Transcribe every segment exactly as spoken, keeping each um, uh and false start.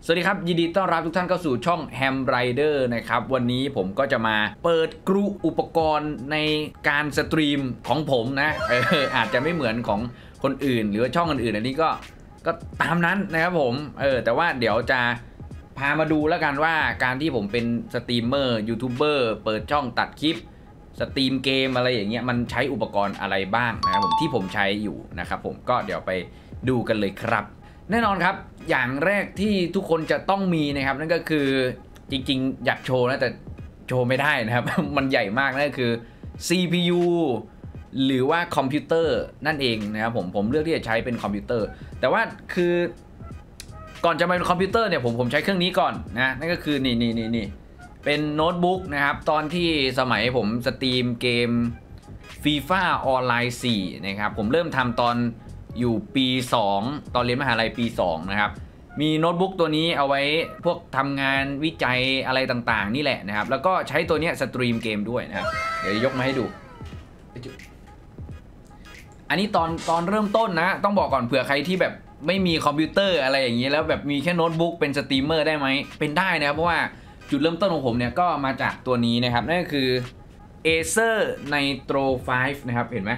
สวัสดีครับยินดีต้อนรับทุกท่านเข้าสู่ช่อง Ham Rider นะครับวันนี้ผมก็จะมาเปิดกรุอุปกรณ์ในการสตรีมของผมนะเอออาจจะไม่เหมือนของคนอื่นหรือว่าช่องอื่นๆอันนี้ก็ก็ตามนั้นนะครับผมเออแต่ว่าเดี๋ยวจะพามาดูแล้วกันว่าการที่ผมเป็นสตรีมเมอร์ยูทูบเบอร์เปิดช่องตัดคลิปสตรีมเกมอะไรอย่างเงี้ยมันใช้อุปกรณ์อะไรบ้างนะครับผมที่ผมใช้อยู่นะครับผมก็เดี๋ยวไปดูกันเลยครับแน่นอนครับอย่างแรกที่ทุกคนจะต้องมีนะครับนั่นก็คือจริงๆอยากโชว์นะแต่โชว์ไม่ได้นะครับ มันใหญ่มากนั่นก็คือ ซี พี ยู หรือว่าคอมพิวเตอร์นั่นเองนะครับผมผมเลือกที่จะใช้เป็นคอมพิวเตอร์แต่ว่าคือก่อนจะมาเป็นคอมพิวเตอร์เนี่ยผมผมใช้เครื่องนี้ก่อนนะนั่นก็คือนี่นี่นี่นี่เป็นโน้ตบุ๊กนะครับตอนที่สมัยผมสตรีมเกม FIFA ออนไลน์ สี่นะครับผมเริ่มทำตอนอยู่ปีสองตอนเรียนมหาลัยปีสองนะครับมีโน้ตบุ๊กตัวนี้เอาไว้พวกทำงานวิจัยอะไรต่างๆนี่แหละนะครับแล้วก็ใช้ตัวนี้สตรีมเกมด้วยนะครับเดี๋ยวยกมาให้ดูอันนี้ตอนตอนเริ่มต้นนะต้องบอกก่อนเผื่อใครที่แบบไม่มีคอมพิวเตอร์อะไรอย่างนี้แล้วแบบมีแค่โน้ตบุ๊กเป็นสตรีมเมอร์ได้ไหมเป็นได้นะครับเพราะว่าจุดเริ่มต้นของผมเนี่ยก็มาจากตัวนี้นะครับนั่นก็คือ Acer Nitro ไฟว์ นะครับเห็นไหม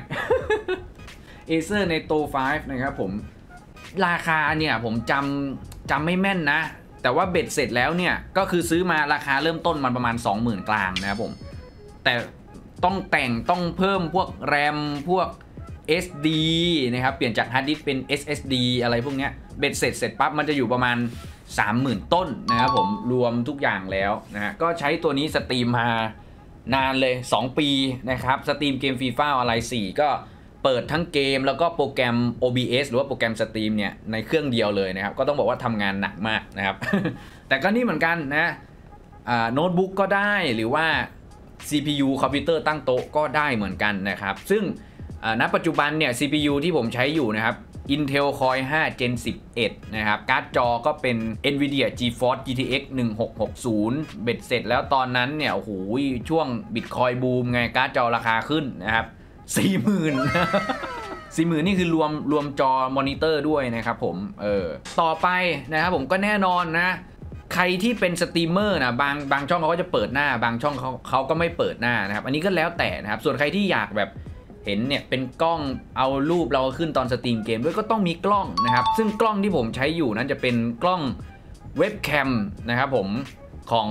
Acer Nitro ไฟว์ นะครับผมราคาเนี่ยผมจำจำไม่แม่นนะแต่ว่าเบ็ดเสร็จแล้วเนี่ยก็คือซื้อมาราคาเริ่มต้นมันประมาณ สองหมื่น กลางนะครับผมแต่ต้องแต่งต้องเพิ่มพวกแรมพวก เอส ดี นะครับเปลี่ยนจากฮาร์ดดิสก์เป็น เอส เอส ดี อะไรพวกเนี้ยเบ็ดเสร็จเสร็จปั๊บมันจะอยู่ประมาณ สามหมื่น ต้นนะครับผมรวมทุกอย่างแล้วนะฮะก็ใช้ตัวนี้สตรีมมานานเลยสองปีนะครับสตรีมเกม FIFA ออนไลน์ สี่ก็เปิดทั้งเกมแล้วก็โปรแกรม โอ บี เอส หรือว่าโปรแกรมสตรีมเนี่ยในเครื่องเดียวเลยนะครับก็ต้องบอกว่าทำงานหนักมากนะครับ แต่ก็นี่เหมือนกันนะโน้ตบุ๊กก็ได้หรือว่า ซี พี ยู คอมพิวเตอร์ตั้งโต๊ะก็ได้เหมือนกันนะครับซึ่งณปัจจุบันเนี่ย ซี พี ยู ที่ผมใช้อยู่นะครับ Intel Core ไฟว์ Gen สิบเอ็ดนะครับการ์ดจอก็เป็น Nvidia GeForce จี ที เอ็กซ์ หนึ่งหกหกศูนย์เบ็ดเสร็จแล้วตอนนั้นเนี่ยโอ้โหช่วง Bitcoin บูมไงการ์ดจอราคาขึ้นนะครับสี่หมื่น สี่หมื่นนี่คือรวมรวมจอมอนิเตอร์ด้วยนะครับผมเออต่อไปนะครับผมก็แน่นอนนะใครที่เป็นสตรีมเมอร์นะบางบางช่องเขาก็จะเปิดหน้าบางช่องเขาเขาก็ไม่เปิดหน้านะครับอันนี้ก็แล้วแต่นะครับส่วนใครที่อยากแบบเห็นเนี่ยเป็นกล้องเอารูปเราขึ้นตอนสตรีมเกมด้วยก็ต้องมีกล้องนะครับซึ่งกล้องที่ผมใช้อยู่นั้นจะเป็นกล้องเว็บแคมนะครับผมของ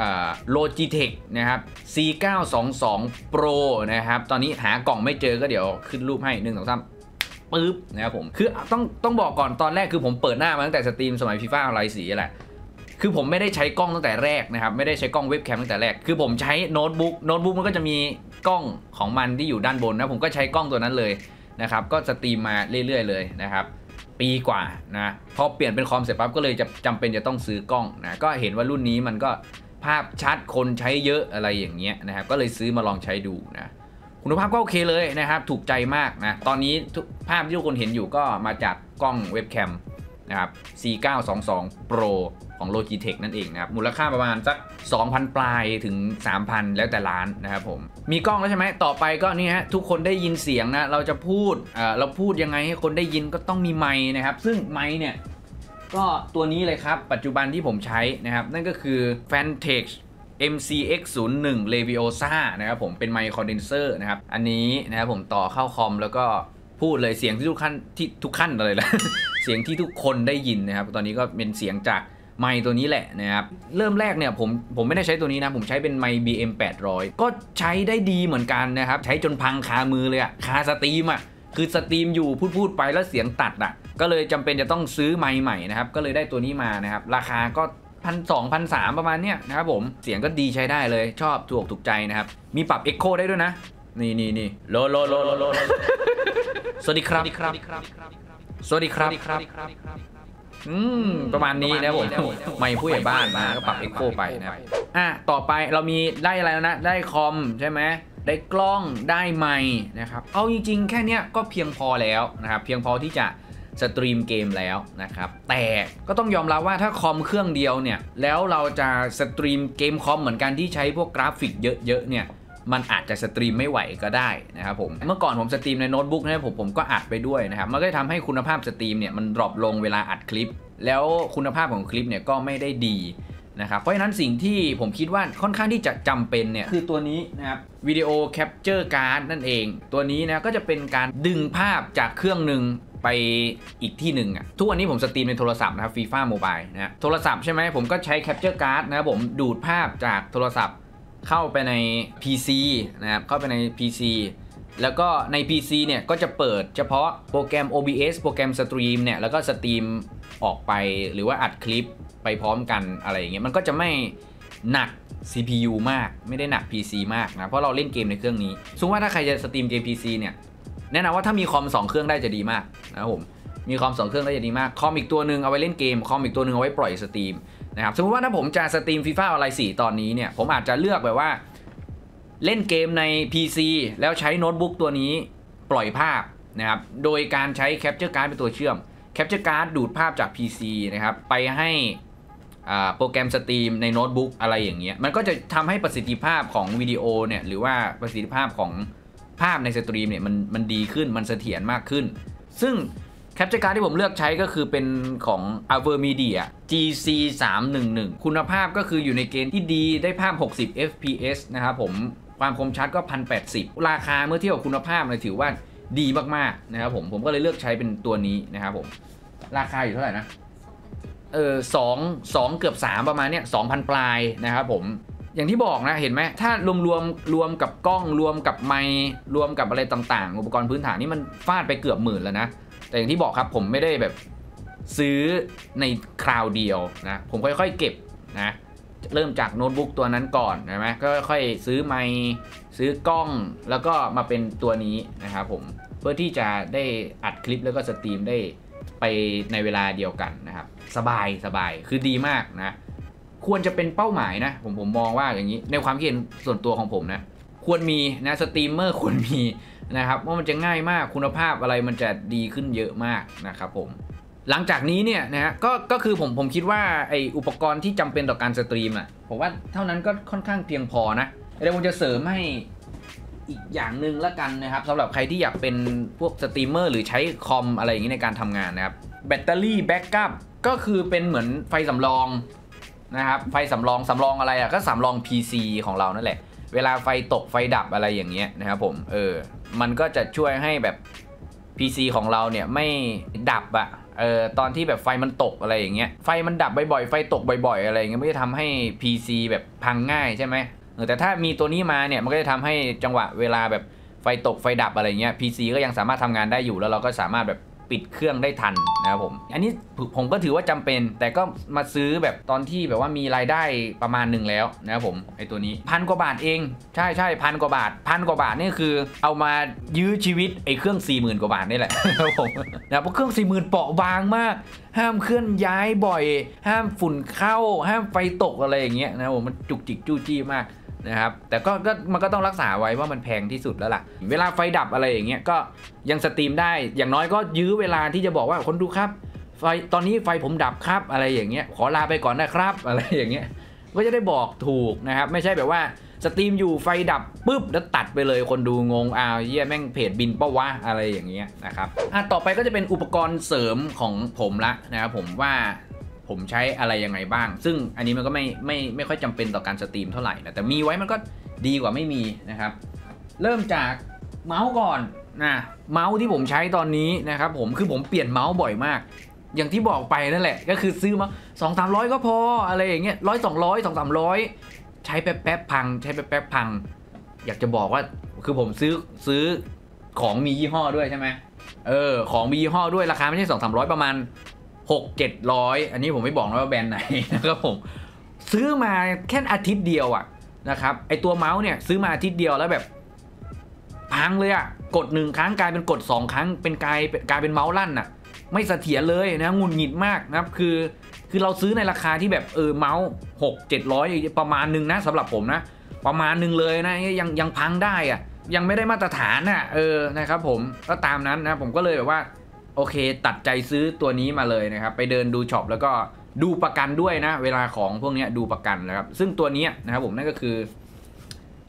Logitech นะครับ ซี เก้าสองสอง Pro นะครับตอนนี้หากล่องไม่เจอก็เดี๋ยวขึ้นรูปให้หนึ่ง สอง สามปึ๊บนะครับผมคือต้องต้องบอกก่อนตอนแรกคือผมเปิดหน้ามาตั้งแต่สตรีมสมัย FIFA ออนไลน์ สี่แหละคือผมไม่ได้ใช้กล้องตั้งแต่แรกนะครับไม่ได้ใช้กล้องเว็บแคมตั้งแต่แรกคือผมใช้โน้ตบุ๊กโน้ตบุ๊กมันก็จะมีกล้องของมันที่อยู่ด้านบนนะผมก็ใช้กล้องตัวนั้นเลยนะครับก็สตรีมมาเรื่อยๆเลยนะครับปีกว่านะพอเปลี่ยนเป็นคอมเสร็จปั๊บก็เลยจะจำเป็นจะต้องซื้อกล้องนะก็เห็นว่ารุ่นนี้มันก็ภาพชัดคนใช้เยอะอะไรอย่างเงี้ยนะครับก็เลยซื้อมาลองใช้ดูนะคุณภาพก็โอเคเลยนะครับถูกใจมากนะตอนนี้ภาพที่ทุกคนเห็นอยู่ก็มาจากกล้องเว็บแคมนะครับ ซี เก้าสองสอง Pro ของ Logitech นั่นเองนะครับมูลค่าประมาณสัก สองพัน ปลายถึง สามพัน แล้วแต่ร้านนะครับผมมีกล้องแล้วใช่ไหมต่อไปก็นี่ฮะทุกคนได้ยินเสียงนะเราจะพูดเอ่อเราพูดยังไงให้คนได้ยินก็ต้องมีไมค์นะครับซึ่งไมค์เนี่ยก็ตัวนี้เลยครับปัจจุบันที่ผมใช้นะครับนั่นก็คือ Vantage เอ็ม ซี เอ็กซ์ ศูนย์หนึ่ง Leviosa นะครับผมเป็นไมค์คอนเดนเซอร์นะครับอันนี้นะครับผมต่อเข้าคอมแล้วก็พูดเลยเสียงที่ทุกขั้นที่ทุกขั้นเลยละ เสียงที่ทุกคนได้ยินนะครับตอนนี้ก็เป็นเสียงจากไมค์ตัวนี้แหละนะครับเริ่มแรกเนี่ยผมผมไม่ได้ใช้ตัวนี้นะผมใช้เป็นไมค์ บี เอ็ม แปดร้อยก็ใช้ได้ดีเหมือนกันนะครับใช้จนพังคามือเลยอะคาสตรีมอะคือสตรีมอยู่พูดพูดไปแล้วเสียงตัดอะก็เลยจำเป็นจะต้องซื้อไมค์ใหม่นะครับก็เลยได้ตัวนี้มานะครับราคาก็พันสองพันสามประมาณเนี้ยนะครับผมเสียงก็ดีใช้ได้เลยชอบถูกถูกใจนะครับมีปรับ Echo ได้ด้วยนะนี่นี่นี่โลโลโลโลโลสวัสดีครับสวัสดีครับอืมประมาณนี้นะผมไม่ผู้ใหญ่บ้านนะก็ปรับ Echo ไปนะครับอ่ะต่อไปเรามีได้อะไรแล้วนะได้คอมใช่ไหมได้กล้องได้ไมค์นะครับเอาจริงๆแค่นี้ก็เพียงพอแล้วนะครับเพียงพอที่จะสตรีมเกมแล้วนะครับแต่ก็ต้องยอมรับว่าถ้าคอมเครื่องเดียวเนี่ยแล้วเราจะสตรีมเกมคอมเหมือนกันที่ใช้พวกกราฟิกเยอะๆเนี่ยมันอาจจะสตรีมไม่ไหวก็ได้นะครับผมเมื่อก่อนผมสตรีมในโน้ตบุ๊กนะผมผมก็อัดไปด้วยนะครับมันก็ทำให้คุณภาพสตรีมเนี่ยมันดรอปลงเวลาอัดคลิปแล้วคุณภาพของคลิปเนี่ยก็ไม่ได้ดีนะครับเพราะฉะนั้นสิ่งที่ผมคิดว่าค่อนข้างที่จะจำเป็นเนี่ยคือตัวนี้นะครับวิดีโอแคปเจอร์การ์ดนั่นเองตัวนี้นะก็จะเป็นการดึงภาพจากเครื่องหนึ่งไปอีกที่หนึ่งอ่ะทุกวันนี้ผมสตรีมในโทรศัพท์นะครับฟีฟ่าโมบายนะโทรศัพท์ใช่ไหมผมก็ใช้แคปเจอร์การ์ดนะครับผมดูดภาพจากโทรศัพท์เข้าไปใน พี ซี นะครับเข้าไปใน พี ซี แล้วก็ใน พี ซี เนี่ยก็จะเปิดเฉพาะโปรแกรม โอ บี เอส โปรแกรมสตรีมเนี่ยแล้วก็สตรีมออกไปหรือว่าอัดคลิปไปพร้อมกันอะไรอย่างเงี้ยมันก็จะไม่หนัก ซี พี ยู มากไม่ได้หนัก พี ซี มากนะเพราะเราเล่นเกมในเครื่องนี้สมมติว่าถ้าใครจะสตรีมเกม พี ซี เนี่ยแนะนำว่าถ้ามีคอมสองเครื่องได้จะดีมากนะครับผมมีคอมสองเครื่องได้จะดีมากคอมอีกตัวหนึ่งเอาไว้เล่นเกมคอมอีกตัวหนึ่งเอาไว้ปล่อยสตรีมนะครับสมมติว่าถ้าผมจะสตรีม ฟีฟ่า ออนไลน์ สี่ตอนนี้เนี่ยผมอาจจะเลือกแบบว่าเล่นเกมใน พี ซี แล้วใช้โน้ตบุ๊กตัวนี้ปล่อยภาพนะครับโดยการใช้แคปเจอร์การ์ดเป็นตัวเชื่อมแคปเจอร์การ์ดดูดภาพจาก พี ซี นะครับไปให้โปรแกรมสตรีมในโน้ตบุ๊กอะไรอย่างเงี้ยมันก็จะทำให้ประสิทธิภาพของวิดีโอเนี่ยหรือว่าประสิทธิภาพของภาพในสตรีมเนี่ยมันมันดีขึ้นมันเสถียรมากขึ้นซึ่งแคปเจอร์การ์ดที่ผมเลือกใช้ก็คือเป็นของ AverMedia จี ซี สามหนึ่งหนึ่ง คุณภาพก็คืออยู่ในเกณฑ์ที่ดีได้ภาพหกสิบ เอฟ พี เอส นะครับผมความคมชัดก็ หนึ่งพันแปดสิบ ราคาเมื่อเทียบกับคุณภาพเนี่ยถือว่าดีมากๆนะครับผมผมก็เลยเลือกใช้เป็นตัวนี้นะครับผมราคาอยู่เท่าไหร่นะเออสอง สองเกือบสามประมาณเนี้ย สองพัน ปลายนะครับผมอย่างที่บอกนะเห็นไหมถ้ารวมรวมรวมกับกล้องรวมกับไมค์รวมกับอะไรต่างๆอุปกรณ์พื้นฐานนี่มันฟาดไปเกือบหมื่นแล้วนะแต่อย่างที่บอกครับผมไม่ได้แบบซื้อในคราวเดียวนะผมค่อยๆเก็บนะเริ่มจากโน้ตบุ๊กตัวนั้นก่อนใช่ไหมก็ค่อยซื้อไมค์ซื้อกล้องแล้วก็มาเป็นตัวนี้นะครับผมเพื่อที่จะได้อัดคลิปแล้วก็สตรีมได้ไปในเวลาเดียวกันนะครับสบายสบายคือดีมากนะควรจะเป็นเป้าหมายนะผมผมมองว่าอย่างนี้ในความคิดเห็นส่วนตัวของผมนะควรมีนะสตรีมเมอร์ควรมีนะครับว่ามันจะง่ายมากคุณภาพอะไรมันจะดีขึ้นเยอะมากนะครับผมหลังจากนี้เนี่ยนะฮะก็ก็คือผมผมคิดว่าไออุปกรณ์ที่จำเป็นต่อการสตรีมอ่ะผมว่าเท่านั้นก็ค่อนข้างเพียงพอนะเดี๋ยวผมจะเสริมให้อีกอย่างหนึ่งละกันนะครับสำหรับใครที่อยากเป็นพวกสตรีมเมอร์หรือใช้คอมอะไรอย่างนี้ในการทำงานนะครับแบตเตอรี่แบ็กอัพก็คือเป็นเหมือนไฟสำรองนะครับไฟสำรองสำรองอะไรอ่ะก็สำรอง พี ซี ของเรานั่นแหละเวลาไฟตกไฟดับอะไรอย่างเงี้ยนะครับผมเออมันก็จะช่วยให้แบบ พี ซี ของเราเนี่ยไม่ดับอะเออตอนที่แบบไฟมันตกอะไรอย่างเงี้ยไฟมันดับบ่อยๆไฟตกบ่อยๆอะไรอย่างเงี้ยไม่ได้ทำให้ พี ซี แบบพังง่ายใช่ไหมเออแต่ถ้ามีตัวนี้มาเนี่ยมันก็จะทำให้จังหวะเวลาแบบไฟตกไฟดับอะไรเงี้ย พี ซี ก็ยังสามารถทำงานได้อยู่แล้วเราก็สามารถแบบปิดเครื่องได้ทันนะครับผมอันนี้ผมก็ถือว่าจำเป็นแต่ก็มาซื้อแบบตอนที่แบบว่ามีรายได้ประมาณหนึ่งแล้วนะครับผมไอตัวนี้พันกว่าบาทเองใช่ใช่พันกว่าบาทพันกว่าบาทนี่คือเอามายื้อชีวิตไอเครื่อง สี่หมื่น กว่าบาทนี่แหละนะครับผมนะเพราะเครื่อง สี่หมื่น เปราะบางมากห้ามเคลื่อนย้ายบ่อยห้ามฝุ่นเข้าห้ามไฟตกอะไรอย่างเงี้ยนะผมมันจุกจิกจู้จี้มากนะครับแต่ก็มันก็ต้องรักษาไว้ว่ามันแพงที่สุดแล้วล่ะเวลาไฟดับอะไรอย่างเงี้ยก็ยังสตรีมได้อย่างน้อยก็ยื้อเวลาที่จะบอกว่าคนดูครับไฟตอนนี้ไฟผมดับครับอะไรอย่างเงี้ยขอลาไปก่อนนะครับอะไรอย่างเงี้ยก็จะได้บอกถูกนะครับไม่ใช่แบบว่าสตรีมอยู่ไฟดับปุ๊บแล้วตัดไปเลยคนดูงงอ้าวเยี่ยแม่งเพจบินปะวะอะไรอย่างเงี้ยนะครับอ่ะต่อไปก็จะเป็นอุปกรณ์เสริมของผมละนะครับผมว่าผมใช้อะไรยังไงบ้างซึ่งอันนี้มันก็ไม่ไม่ไม่ค่อยจำเป็นต่อการสตรีมเท่าไหร่นะแต่มีไว้มันก็ดีกว่าไม่มีนะครับเริ่มจากเมาส์ก่อนนะเมาส์ที่ผมใช้ตอนนี้นะครับผมคือผมเปลี่ยนเมาส์บ่อยมากอย่างที่บอกไปนั่นแหละก็คือซื้อมาสองสามร้อยก็พออะไรอย่างเงี้ยร้อยสองร้อยสองสามร้อยใช้แป๊บแป๊บพังใช้แป๊บแป๊บพังอยากจะบอกว่าคือผมซื้อซื้อของมียี่ห้อด้วยใช่ไหมเออของมียี่ห้อด้วยราคาไม่ใช่สองสามร้อยประมาณหกเจ็ดร้อยอันนี้ผมไม่บอกนะว่าแบรนด์ไหนนะครับผมซื้อมาแค่อาทิตย์เดียวอ่ะนะครับไอตัวเมาส์เนี่ยซื้อมาอาทิตย์เดียวแล้วแบบพังเลยอ่ะกดหนึ่งครั้งกลายเป็นกดสองครั้งเป็นกลายกลายเป็นเมาส์ลั่นอ่ะไม่เสถียรเลยนะงุนหงิดมากนะครับคือคือเราซื้อในราคาที่แบบเออเมาส์หกเจ็ดร้อยประมาณนึงนะสำหรับผมนะประมาณนึงเลยนะยังยังพังได้อ่ะยังไม่ได้มาตรฐานอ่ะเออนะครับผมก็ตามนั้นนะผมก็เลยแบบว่าโอเคตัดใจซื้อตัวนี้มาเลยนะครับไปเดินดูช็อปแล้วก็ดูประกันด้วยนะเวลาของพวกนี้ดูประกันนะครับซึ่งตัวนี้นะครับผมนั่นก็คือ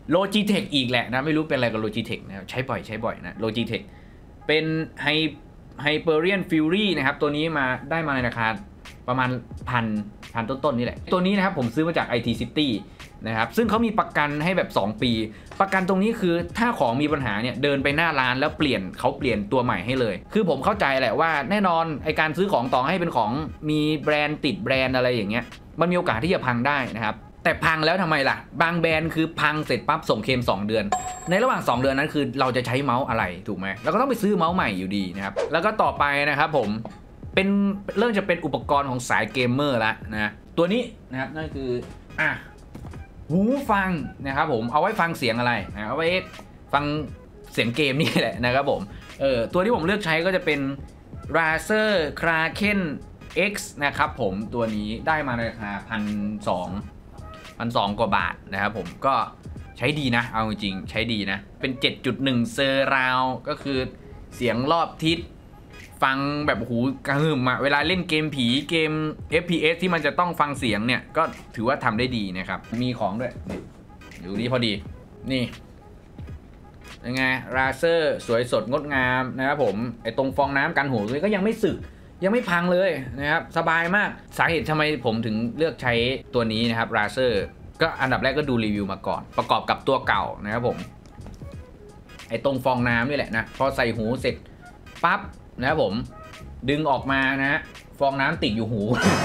Logitech อีกแหละนะไม่รู้เป็นอะไรกับ Logitech นะใช้บ่อยใช้บ่อยนะ Logitech เป็น Hyperion Fury นะครับตัวนี้มาได้มาในราคาประมาณพันพันต้นๆนี่แหละตัวนี้นะครับผมซื้อมาจาก ไอ ที City นะครับซึ่งเขามีประกันให้แบบสองปีประกันตรงนี้คือถ้าของมีปัญหาเนี่ยเดินไปหน้าร้านแล้วเปลี่ยนเขาเปลี่ยนตัวใหม่ให้เลยคือผมเข้าใจแหละว่าแน่นอนไอการซื้อของต่อให้เป็นของมีแบรนด์ติดแบรนด์อะไรอย่างเงี้ยมันมีโอกาสที่จะพังได้นะครับแต่พังแล้วทำไมล่ะบางแบรนด์คือพังเสร็จปั๊บส่งเคลมสองเดือนในระหว่างสองเดือนนั้นคือเราจะใช้เมาส์อะไรถูกไหมเราก็ต้องไปซื้อเมาส์ใหม่อยู่ดีนะครับแล้วก็ต่อไปนะครับผมเป็นเริ่มจะเป็นอุปกรณ์ของสายเกมเมอร์แล้วนะตัวนี้นะครับนั่นคืออ่ะหูฟังนะครับผมเอาไว้ฟังเสียงอะไรนะเอาไว้ฟังเสียงเกมนี่แหละนะครับผมเออตัวที่ผมเลือกใช้ก็จะเป็น Razer Kraken X นะครับผมตัวนี้ได้มาในราคาพันสองพันสองกว่าบาทนะครับผมก็ใช้ดีนะเอาจริงใช้ดีนะเป็น เจ็ดจุดหนึ่ง เซอร์ราวก็คือเสียงรอบทิศฟังแบบหูกระหึ่มอะเวลาเล่นเกมผีเกม เอฟ พี เอส ที่มันจะต้องฟังเสียงเนี่ยก็ถือว่าทำได้ดีนะครับมีของด้วยอยู่นี่พอดีนี่ยังไง Razer สวยสดงดงามนะครับผมไอตรงฟองน้ำกันหูก็ยังไม่สึกยังไม่พังเลยนะครับสบายมากสาเหตุทำไมผมถึงเลือกใช้ตัวนี้นะครับ Razer ก็อันดับแรกก็ดูรีวิวมาก่อนประกอบกับตัวเก่านะครับผมไอตรงฟองน้ำนี่แหละนะพอใส่หูเสร็จปั๊บนะครับผมดึงออกมานะฮะฟองน้ำติดอยู่หู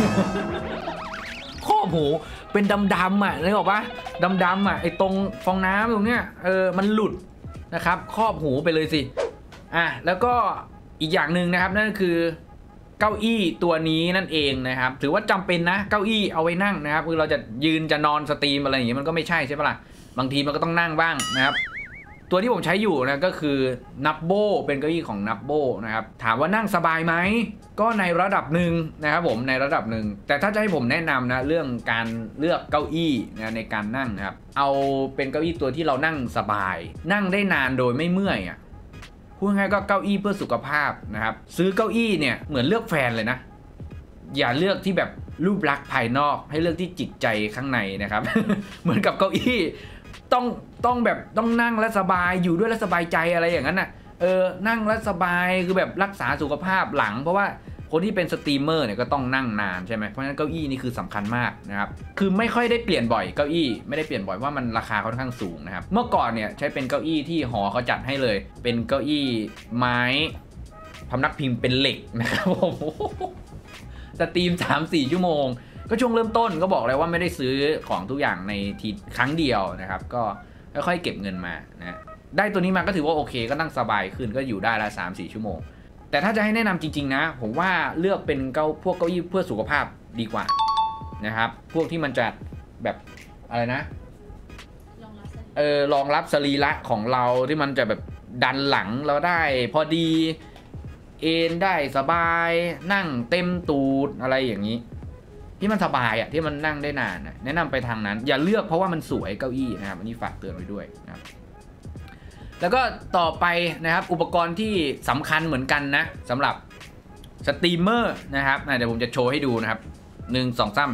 ครอบหูเป็นดำๆอ่ะนึกออกปะดำๆอ่ะไอตรงฟองน้ำตรงเนี้ยเออมันหลุดนะครับครอบหูไปเลยสิอ่ะแล้วก็อีกอย่างหนึ่งนะครับนั่นคือเก้าอี้ตัวนี้นั่นเองนะครับถือว่าจำเป็นนะเก้าอี้เอาไว้นั่งนะครับคือเราจะยืนจะนอนสตรีมอะไรอย่างเงี้ยมันก็ไม่ใช่ใช่ปะล่ะบางทีมันก็ต้องนั่งบ้างนะครับตัวที่ผมใช้อยู่นะก็คือนับโบเป็นเก้าอี้ของนับโบนะครับถามว่านั่งสบายไหมก็ในระดับหนึ่งนะครับผมในระดับหนึ่งแต่ถ้าจะให้ผมแนะนำนะเรื่องการเลือกเก้าอี้นะในการนั่งนะครับเอาเป็นเก้าอี้ตัวที่เรานั่งสบายนั่งได้นานโดยไม่เมื่อยอ่ะพูดง่ายก็เก้าอี้เพื่อสุขภาพนะครับซื้อเก้าอี้เนี่ยเหมือนเลือกแฟนเลยนะอย่าเลือกที่แบบรูปลักษณ์ภายนอกให้เลือกที่จิตใจข้างในนะครับ เหมือนกับเก้าอี้ต้องต้องแบบต้องนั่งและสบายอยู่ด้วยและสบายใจอะไรอย่างนั้นน่ะเออนั่งและสบายคือแบบรักษาสุขภาพหลังเพราะว่าคนที่เป็นสตรีมเมอร์เนี่ยก็ต้องนั่งนานใช่ไหมเพราะฉะนั้นเก้าอี้นี่คือสำคัญมากนะครับคือไม่ค่อยได้เปลี่ยนบ่อยเก้าอี้ไม่ได้เปลี่ยนบ่อยว่ามันราคาค่อนข้างสูงนะครับเมื่อก่อนเนี่ยใช้เป็นเก้าอี้ที่หอเขาจัดให้เลยเป็นเก้าอี้ไม้พำนักพิมพ์เป็นเหล็กนะครับผมสตรีม สามสี่ ชั่วโมงก็ช่วงเริ่มต้นก็บอกเลยว่าไม่ได้ซื้อของทุกอย่างในทีครั้งเดียวนะครับก็ค่อยๆเก็บเงินมานะได้ตัวนี้มาก็ถือว่าโอเคก็นั่งสบายขึ้นก็อยู่ได้ละ สามสี่ ชั่วโมงแต่ถ้าจะให้แนะนำจริงๆนะผมว่าเลือกเป็นเก้าพวกเก้าอี้เพื่อสุขภาพดีกว่านะครับพวกที่มันจะแบบอะไรนะเออรองรับสรีระของเราที่มันจะแบบดันหลังเราได้พอดีเอนได้สบายนั่งเต็มตูดอะไรอย่างนี้ที่มันสบายอ่ะที่มันนั่งได้นานนะแนะนำไปทางนั้นอย่าเลือกเพราะว่ามันสวยเก้าอี้นะครับอันนี้ฝากเตือนไว้ด้วยนะครับแล้วก็ต่อไปนะครับอุปกรณ์ที่สำคัญเหมือนกันนะสำหรับสตรีมเมอร์นะครับเดี๋ยวผมจะโชว์ให้ดูนะครับหนึ่งสองสาม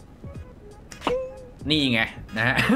นี่ไงนะฮะ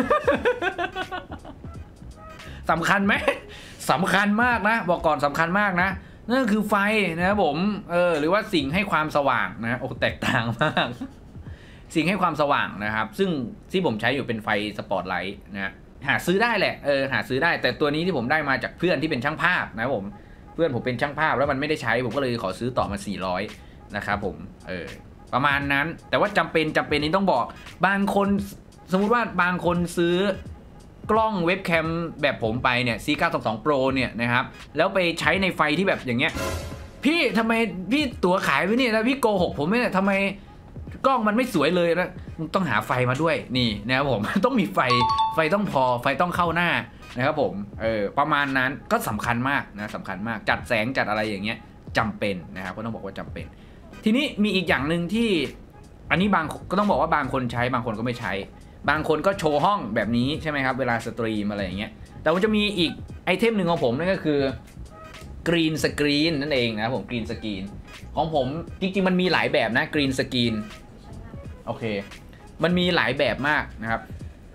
สำคัญไหมสำคัญมากนะบอกก่อนสำคัญมากนะนั่นคือไฟนะครับผมเออหรือว่าสิ่งให้ความสว่างนะโอ้แตกต่างมากสิ่งให้ความสว่างนะครับซึ่งที่ผมใช้อยู่เป็นไฟสปอตไลท์นะหาซื้อได้แหละเออหาซื้อได้แต่ตัวนี้ที่ผมได้มาจากเพื่อนที่เป็นช่างภาพนะครับผมเพื่อนผมเป็นช่างภาพแล้วมันไม่ได้ใช้ผมก็เลยขอซื้อต่อมาสี่ร้อยนะครับผมเออประมาณนั้นแต่ว่าจำเป็นจำเป็นนี้ต้องบอกบางคนสมมุติว่าบางคนซื้อกล้องเว็บแคมแบบผมไปเนี่ย ซี เก้าสองสอง โปร เนี่ยนะครับแล้วไปใช้ในไฟที่แบบอย่างเงี้ยพี่ทำไมพี่ตั๋วขายไว้เนี่ยแล้วพี่โกหกผมไม่เนี่ยทำไมกล้องมันไม่สวยเลยนะต้องหาไฟมาด้วยนี่นะครับผม ต้องมีไฟไฟต้องพอไฟต้องเข้าหน้านะครับผมเออประมาณนั้นก็สำคัญมากนะสำคัญมากจัดแสงจัดอะไรอย่างเงี้ยจำเป็นนะครับก็ต้องบอกว่าจำเป็นทีนี้มีอีกอย่างหนึ่งที่อันนี้บางก็ต้องบอกว่าบางคนใช้บางคนก็ไม่ใช้บางคนก็โชว์ห้องแบบนี้ใช่ไหมครับเวลาสตรีมอะไรอย่างเงี้ยแต่ว่าจะมีอีกไอเทมหนึ่งของผมนั่นก็คือกรีนสกรีนนั่นเองนะครับผมกรีนสกรีนของผมจริงๆมันมีหลายแบบนะกรีนสกรีนโอเคมันมีหลายแบบมากนะครับ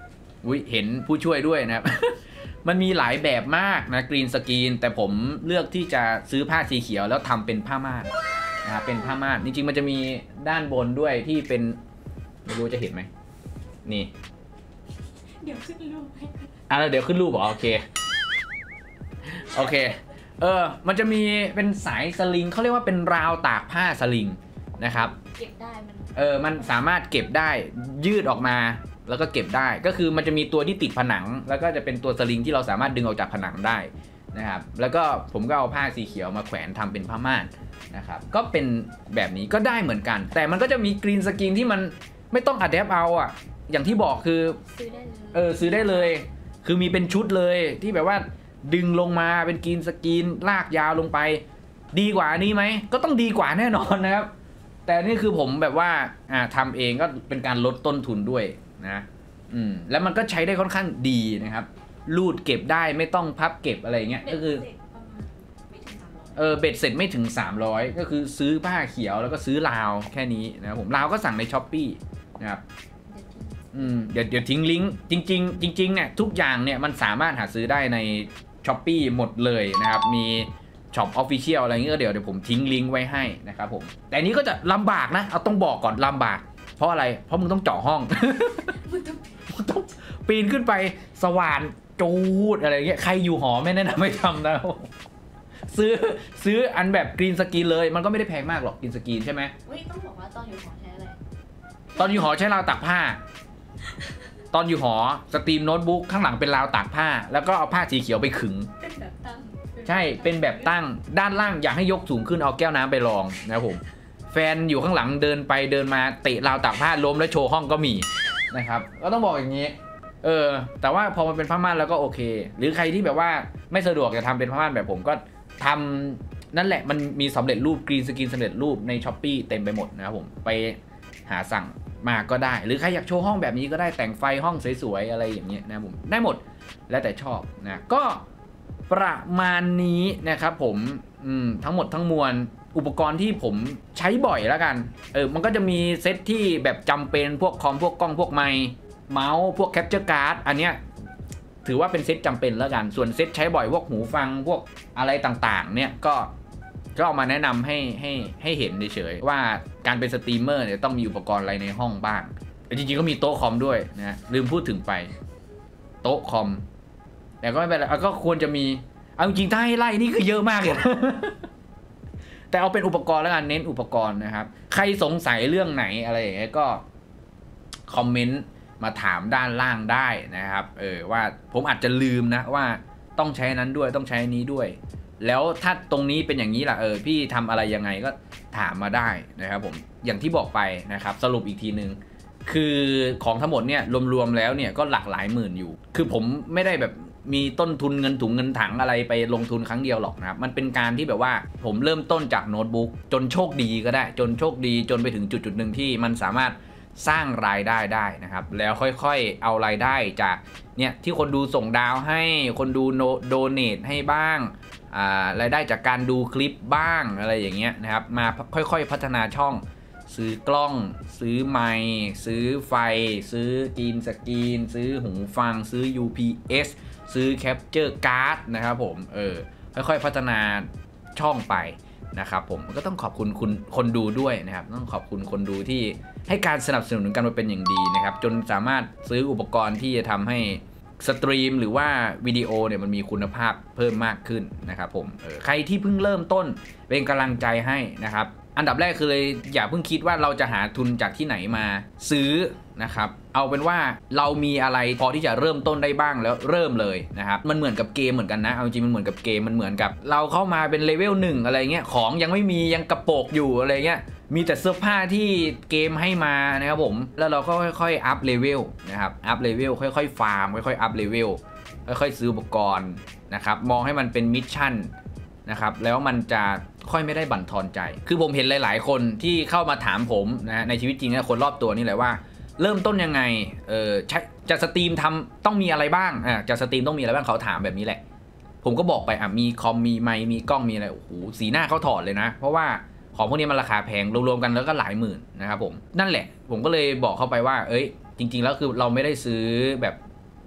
อุ้ยเห็นผู้ช่วยด้วยนะครับ มันมีหลายแบบมากนะกรีนสกรีนแต่ผมเลือกที่จะซื้อผ้าสีเขียวแล้วทำเป็นผ้าม่านนะครับเป็นผ้าม่านจริงๆมันจะมีด้านบนด้วยที่เป็นไม่รู้จะเห็นไหมนี่เดี๋ยวขึ้นรูปให้อ่ะเดี๋ยวขึ้นรูปเหรอโอเคโอเคเออมันจะมีเป็นสายสลิงเขาเรียกว่าเป็นราวตากผ้าสลิงนะครับเก็บได้มันเออมันสามารถเก็บได้ยืดออกมาแล้วก็เก็บได้ก็คือมันจะมีตัวที่ติดผนังแล้วก็จะเป็นตัวสลิงที่เราสามารถดึงออกจากผนังได้นะครับแล้วก็ผมก็เอาผ้าสีเขียวมาแขวนทำเป็นผ้าม่านนะครับก็เป็นแบบนี้ก็ได้เหมือนกันแต่มันก็จะมีกรีนสกรีนที่มันไม่ต้องอัดแอปเอาอ่ะอย่างที่บอกคือซื้อได้เลยเออซื้อได้เลยคือมีเป็นชุดเลยที่แบบว่าดึงลงมาเป็นกรีนสกรีนลากยาวลงไปดีกว่านี้ไหมก็ต้องดีกว่าแน่นอนนะครับแต่นี่คือผมแบบว่าอ่าทำเองก็เป็นการลดต้นทุนด้วยนะอืมแล้วมันก็ใช้ได้ค่อนข้างดีนะครับรูดเก็บได้ไม่ต้องพับเก็บอะไรเงี้ยก็คือเออเบ็ดเสร็จไม่ถึงสามร้อยก็คือซื้อผ้าเขียวแล้วก็ซื้อราวแค่นี้นะครับผมราวก็สั่งใน Shopee นะครับอืมเดี๋ยวเดี๋ยวทิ้งลิงก์จริงๆจริงๆเนี่ยทุกอย่างเนี่ยมันสามารถหาซื้อได้ใน Shopee หมดเลยนะครับมีช็อปออฟฟิเชียลอะไรเงี้ยเดี๋ยวเดี๋ยวผมทิ้งลิงก์ไว้ให้นะครับผมแต่นี้ก็จะลำบากนะเอาต้องบอกก่อนลำบากเพราะอะไรเพราะมึงต้องเจาะห้อง มึงต้องปีนขึ้นไปสว่านจูดอะไรเงี้ยใครอยู่หอไม่แนะนำไม่ทำนะซื้อซื้ออันแบบกรีนสกรีนเลยมันก็ไม่ได้แพงมากหรอกกรีนสกรีนใช่ไหมเฮ้ยต้องบอกว่าตอนอยู่หอใช้อะไรตอนอยู่หอใช้ราวตากผ้าตอนอยู่หอสตรีมโน้ตบุ๊กข้างหลังเป็นราวตากผ้าแล้วก็เอาผ้าสีเขียวไปขึงเป็นแบบตั้งใช่เป็นแบบตั้งด้านล่างอยากให้ยกสูงขึ้นเอาแก้วน้ำไปรองนะครับผมแฟนอยู่ข้างหลังเดินไปเดินมาเตะราวตากผ้าล้มแล้วโชว์ห้องก็มีนะครับก็ต้องบอกอย่างนี้เออแต่ว่าพอมันเป็นผ้าม่านแล้วก็โอเคหรือใครที่แบบว่าไม่สะดวกจะทำเป็นผ้าม่านแบบผมก็ทำนั่นแหละมันมีสำเร็จรูปกรีนสกรีนสำเร็จรูปใน Shopee เต็มไปหมดนะครับผมไปหาสั่งมาก็ได้หรือใครอยากโชว์ห้องแบบนี้ก็ได้แต่งไฟห้องสวยๆอะไรอย่างเงี้ยนะผมได้หมดแล้วแต่ชอบนะก็ประมาณนี้นะครับผมทั้งหมดทั้งมวลอุปกรณ์ที่ผมใช้บ่อยแล้วกันเออมันก็จะมีเซตที่แบบจำเป็นพวกคอมพวกกล้องพวกไมค์เมาส์พวกแคปเจอร์การ์ดอันเนี้ยถือว่าเป็นเซตจำเป็นแล้วกันส่วนเซตใช้บ่อยพวกหูฟังพวกอะไรต่างๆเนี่ยก็ก็เอามาแนะนำให้ให้ให้เห็นเฉยๆว่าการเป็นสตรีมเมอร์เนี่ยต้องมีอุปกรณ์อะไรในห้องบ้างแต่จริงๆก็มีโต๊ะคอมด้วยนะลืมพูดถึงไปโต๊ะคอมแต่ก็ไม่เป็นไรก็ควรจะมีเอาจริงๆถ้าให้ไล่นี่คือเยอะมากเลยแต่เอาเป็นอุปกรณ์แล้วกันเน้นอุปกรณ์นะครับใครสงสัยเรื่องไหนอะไรอย่างเงี้ยก็คอมเมนต์มาถามด้านล่างได้นะครับเออว่าผมอาจจะลืมนะว่าต้องใช้นั้นด้วยต้องใช้นี้ด้วยแล้วถ้าตรงนี้เป็นอย่างนี้ล่ะเออพี่ทำอะไรยังไงก็ถามมาได้นะครับผมอย่างที่บอกไปนะครับสรุปอีกทีนึงคือของทั้งหมดเนี่ยรวมๆแล้วเนี่ยก็หลักหลายหมื่นอยู่คือผมไม่ได้แบบมีต้นทุนเงินถุงเงินถังอะไรไปลงทุนครั้งเดียวหรอกนะครับมันเป็นการที่แบบว่าผมเริ่มต้นจากโน้ตบุ๊กจนโชคดีก็ได้จนโชคดีจนไปถึงจุดจุดหนึ่งที่มันสามารถสร้างรายได้ได้นะครับแล้วค่อยๆเอารายได้จากเนี่ยที่คนดูส่งดาวให้คนดูโดเนทให้บ้างอ่ารายได้จากการดูคลิปบ้างอะไรอย่างเงี้ยนะครับมาค่อยๆพัฒนาช่องซื้อกล้องซื้อไมค์ซื้อไฟซื้อกรีนสกรีนซื้อหูฟังซื้อ ยู พี เอส ซื้อแคปเจอร์การ์ดนะครับผมเออค่อยๆพัฒนาช่องไปนะครับผมก็ต้องขอบคุณคุณคนดูด้วยนะครับต้องขอบคุณคนดูที่ให้การสนับสนุนกันมาเป็นอย่างดีนะครับจนสามารถซื้ออุปกรณ์ที่จะทำให้สตรีมหรือว่าวิดีโอเนี่ยมันมีคุณภาพเพิ่มมากขึ้นนะครับผมเออใครที่เพิ่งเริ่มต้นเป็นกำลังใจให้นะครับอันดับแรกคือเลยอย่าเพิ่งคิดว่าเราจะหาทุนจากที่ไหนมาซื้อนะครับเอาเป็นว่าเรามีอะไรพอที่จะเริ่มต้นได้บ้างแล้วเริ่มเลยนะครับมันเหมือนกับเกมเหมือนกันนะเอาจริงมันเหมือนกับเกมมันเหมือนกับเราเข้ามาเป็นเลเวลหนึ่งอะไรเงี้ยของยังไม่มียังกระโปกอยู่อะไรเงี้ยมีแต่เสื้อผ้าที่เกมให้มานะครับผมแล้วเราก็ค่อยๆอัพเลเวลนะครับอัพเลเวลค่อยๆฟาร์มค่อยๆอัพเลเวลค่อยๆซื้ออุปกรณ์นะครับมองให้มันเป็นมิชชั่นนะครับแล้วมันจะค่อยไม่ได้บั่นทอนใจคือผมเห็นหลายๆคนที่เข้ามาถามผมนะในชีวิตจริงนะคนรอบตัวนี่แหละว่าเริ่มต้นยังไงเออใช้จะสตรีมทำต้องมีอะไรบ้างอ่ะจะสตรีมต้องมีอะไรบ้างเขาถามแบบนี้แหละผมก็บอกไปอ่ะมีคอมมีไมค์มีกล้องมีอะไรโอ้โหสีหน้าเขาถอดเลยนะเพราะว่าของพวกนี้มันราคาแพงรวมๆกันแล้วก็หลายหมื่นนะครับผมนั่นแหละผมก็เลยบอกเขาไปว่าเอ้ยจริงๆแล้วคือเราไม่ได้ซื้อแบบ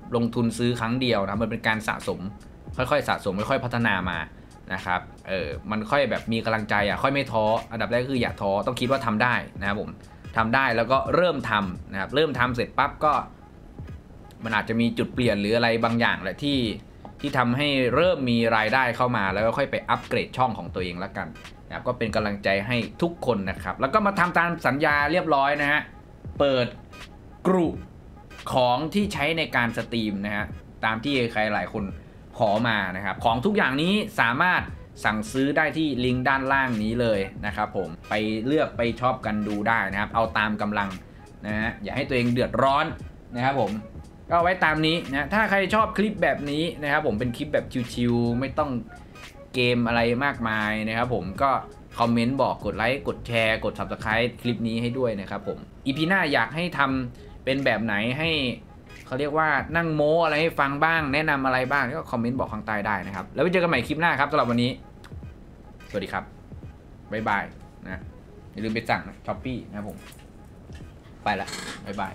ลงทุนซื้อครั้งเดียวนะมันเป็นการสะสมค่อยๆสะสมค่อยๆพัฒนามานะครับเออมันค่อยแบบมีกำลังใจอ่ะค่อยไม่ท้ออันดับแรกคืออย่าท้อต้องคิดว่าทำได้นะครับผมทำได้แล้วก็เริ่มทำนะครับเริ่มทำเสร็จปั๊บก็มันอาจจะมีจุดเปลี่ยนหรืออะไรบางอย่างแหละที่ที่ทำให้เริ่มมีรายได้เข้ามาแล้วก็ค่อยไปอัปเกรดช่องของตัวเองแล้วกันนะครับก็เป็นกำลังใจให้ทุกคนนะครับแล้วก็มาทำตามสัญญาเรียบร้อยนะฮะเปิดกลุ่มของที่ใช้ในการสตรีมนะฮะตามที่ใครหลายคนขอมานะครับของทุกอย่างนี้สามารถสั่งซื้อได้ที่ลิงก์ด้านล่างนี้เลยนะครับผมไปเลือกไปชอบกันดูได้นะครับเอาตามกำลังนะฮะอย่าให้ตัวเองเดือดร้อนนะครับผมก็ไว้ตามนี้นะถ้าใครชอบคลิปแบบนี้นะครับผมเป็นคลิปแบบชิวๆไม่ต้องเกมอะไรมากมายนะครับผมก็คอมเมนต์บอกกดไลค์กดแชร์กด ซับสไครบ์ คลิปนี้ให้ด้วยนะครับผมอีพีหน้าอยากให้ทำเป็นแบบไหนให้เขาเรียกว่านั่งโม้อะไรให้ฟังบ้างแนะนำอะไรบ้างก็คอมเมนต์บอกข้างใต้ได้นะครับแล้วไว้เจอกันใหม่คลิปหน้าครับสำหรับวันนี้สวัสดีครับบ๊ายบายนะอย่าลืมไปสั่งนะช้อปปี้นะครับผมไปละบ๊ายบาย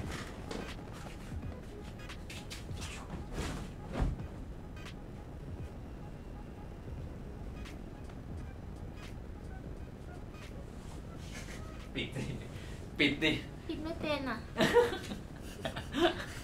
ปิดดิปิดดิปิดไม่เป็นอ่ะ